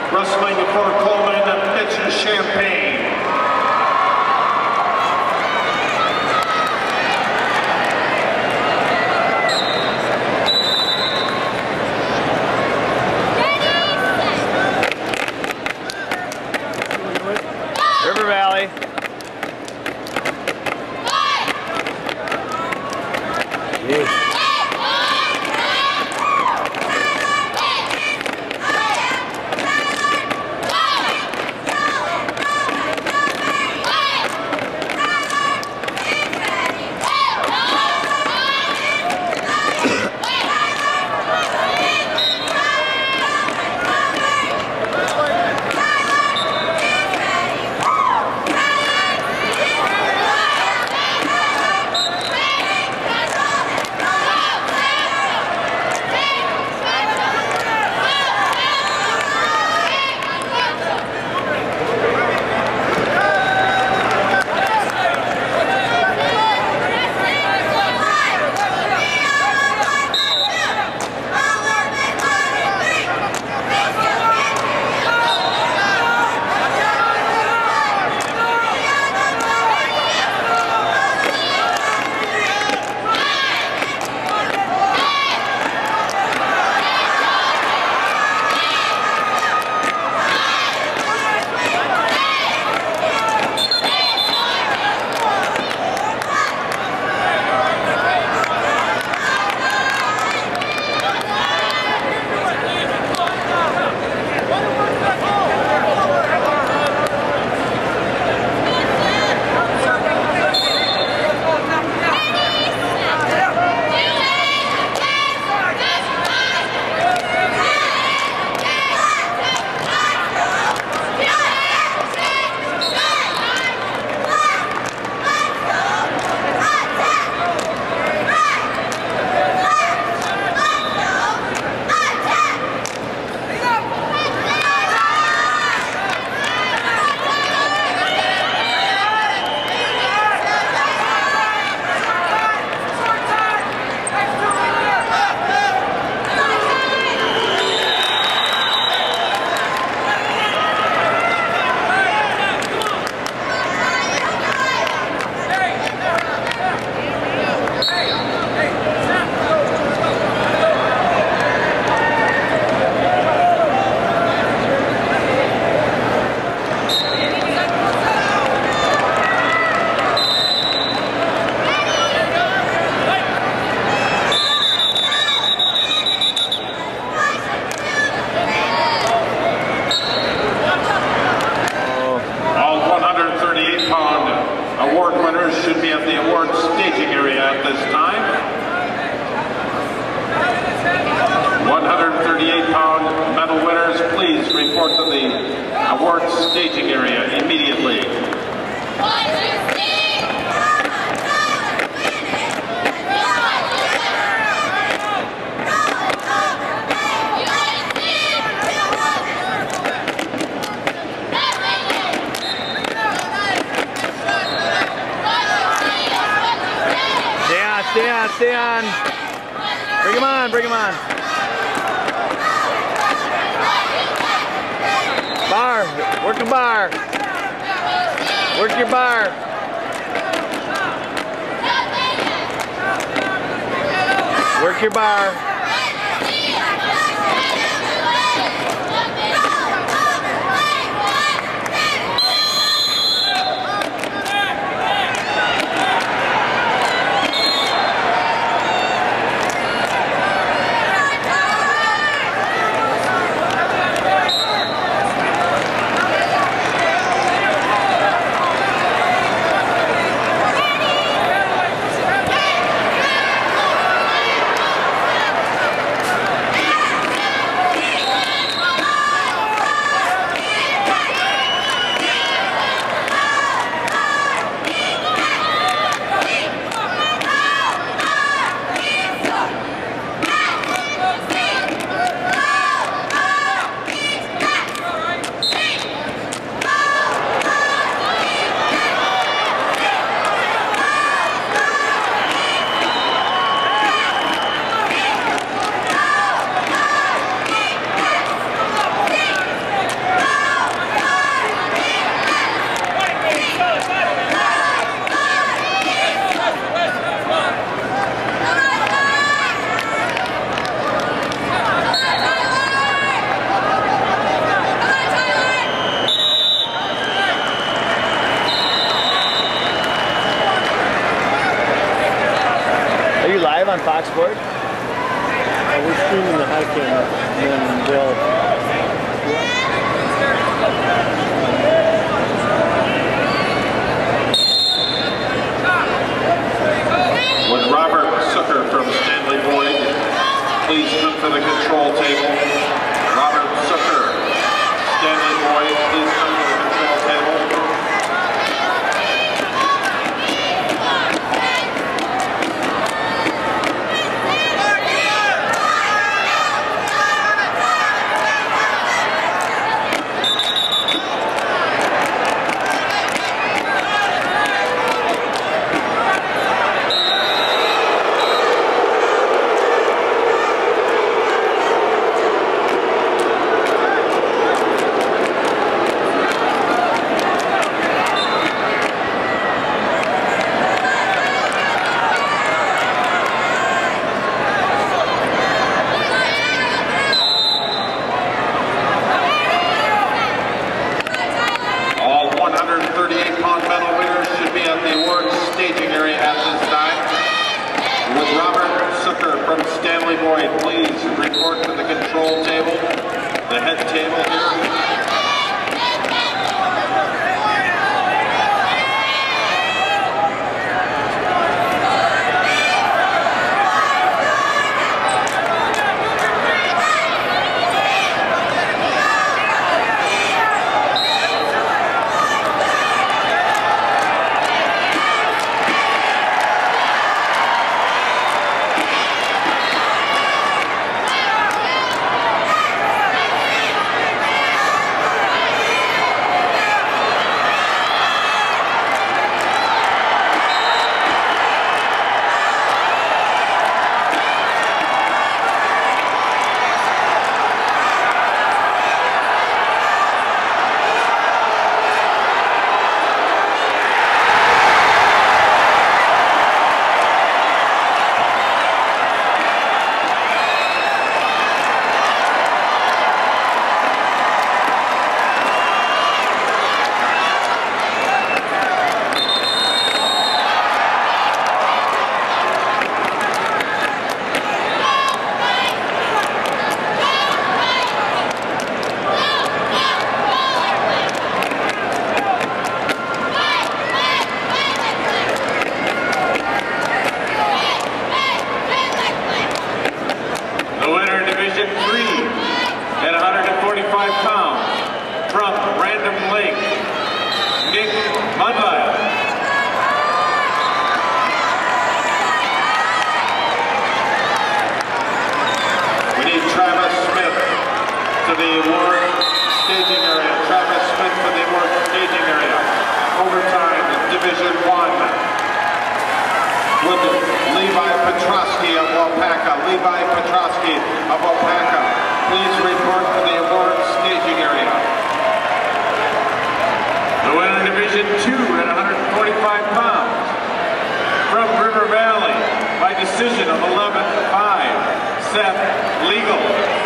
Wrestling for Coleman, Mitch Champagne. River Valley. Yes. Should be at the award staging area at this time. 138-pound medal winners, please report to the award staging area immediately. Stay on. Bring him on, bring him on. Bar, work the bar. Work your bar. Work your bar. live on Fox Sports? We're streaming the hiking, and then they'll... Would Robert Zucker from Stanley Boyd please come to the control table? Robert Zucker, Stanley Boyd, please come to the control table. Decision of 11-5, Seth Liegel.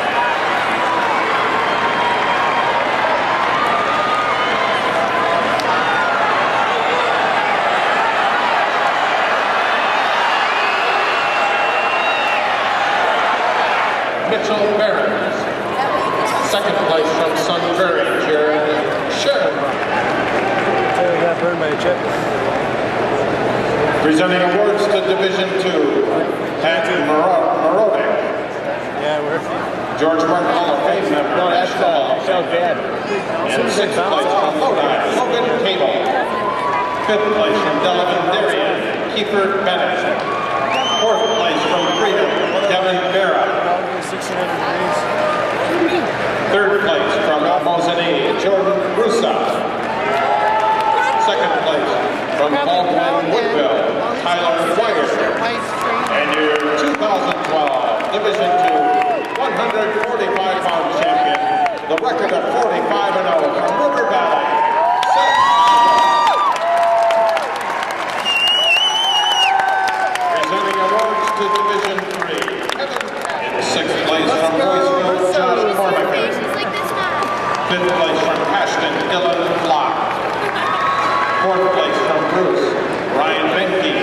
Mitchell Barrett. Second place from Sun Prairie, Jared Sharon. Got burned by a check. Presenting awards to Division II, Pat Marode. Yeah, we're... George Martin Hall of Fame member. No, that's dad. And sixth place from Lodi, Logan Cable. Fifth place from Delavan Darien, Kiefer Bennett. Fourth place from Freedom, Devin Vera. Third place from Mosini, Jordan Russa. Second place from Baldwin-Woodville, Tyler Weyer. And your 2012 Division II 145-pound champion, the record of 45-0 from River Valley, Seth Liegel. Presenting awards to Division III. In sixth place from Boysville, Josh Cormican. Fifth place from Ashton, Dylan Block. Fourth place from Bruce, Ryan Benke.